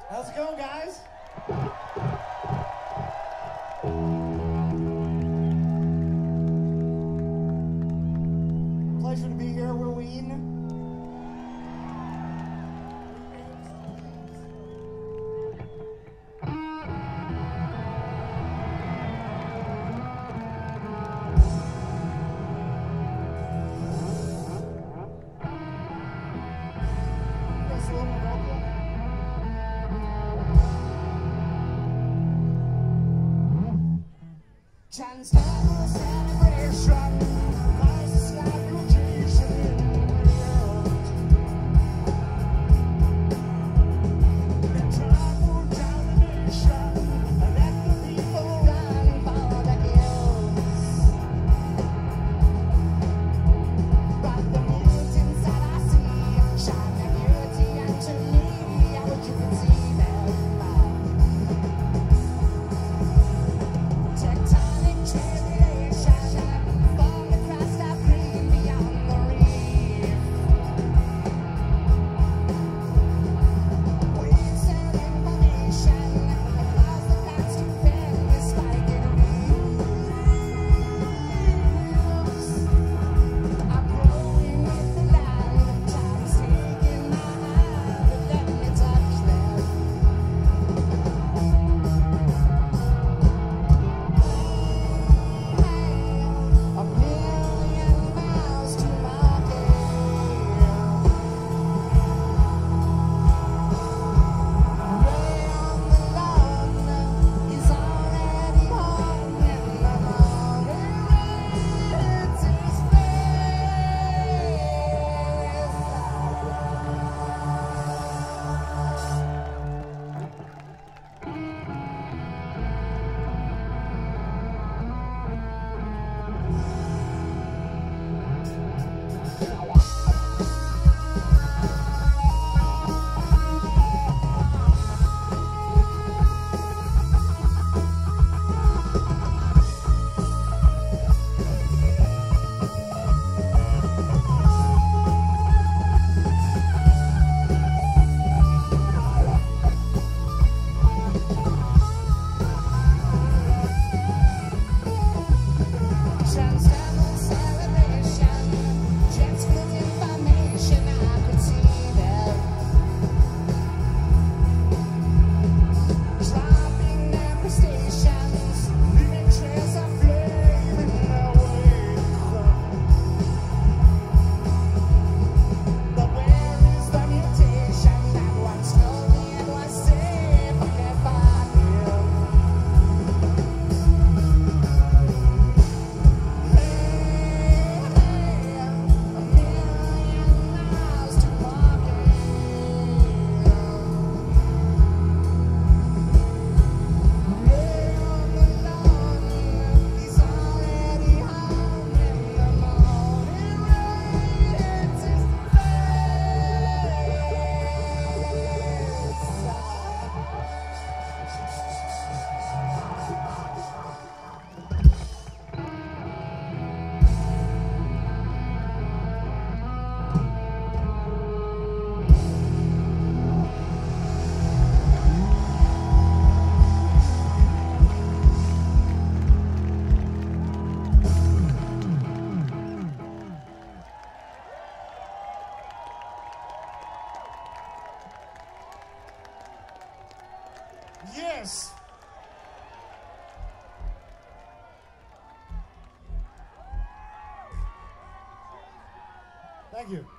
How's it going, guys? Pleasure to be here. We're Ween. Transdermal celebration, rises like rotation in the world. Let travel down the nation, and let the people run for the hills. But the mutants that I see shine their beauty unto me. I wish you could see them. Yes. Thank you.